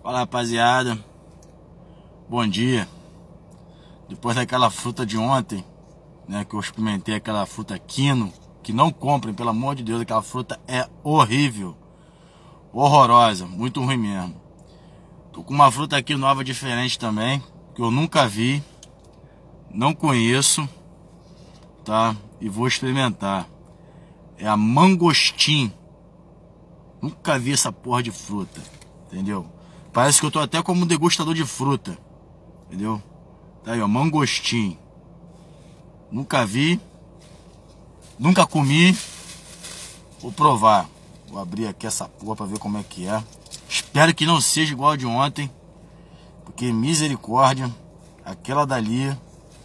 Fala, rapaziada, bom dia. Depois daquela fruta de ontem, né, que eu experimentei aquela fruta Quino, que não comprem, pelo amor de Deus, aquela fruta é horrível, horrorosa, muito ruim mesmo. Tô com uma fruta aqui nova, diferente também, que eu nunca vi, não conheço, tá? E vou experimentar. É a mangostim. Nunca vi essa porra de fruta, entendeu? Parece que eu tô até como um degustador de fruta, entendeu? Tá aí, ó, mangostim. Nunca vi, nunca comi. Vou provar. Vou abrir aqui essa porra pra ver como é que é. Espero que não seja igual a de ontem, porque misericórdia, aquela dali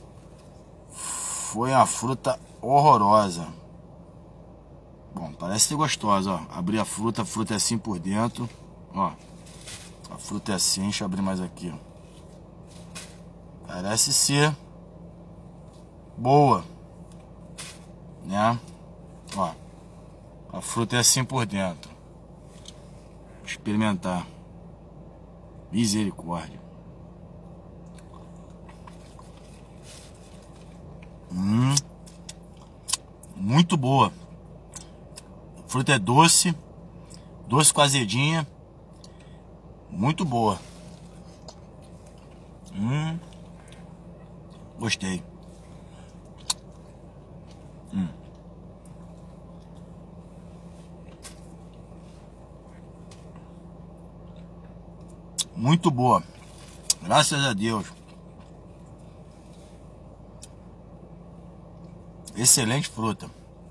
foi uma fruta horrorosa. Bom, parece ser gostosa, ó. Abri a fruta é assim por dentro, ó. A fruta é assim, deixa eu abrir mais aqui, ó. Parece ser boa, né? Ó, a fruta é assim por dentro. Vou experimentar. Misericórdia. Muito boa. A fruta é doce, doce com azedinha. Muito boa. Gostei. Muito boa. Graças a Deus. Excelente fruta.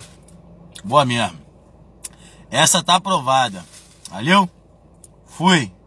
Boa mesmo. Essa tá aprovada. Valeu? Fui.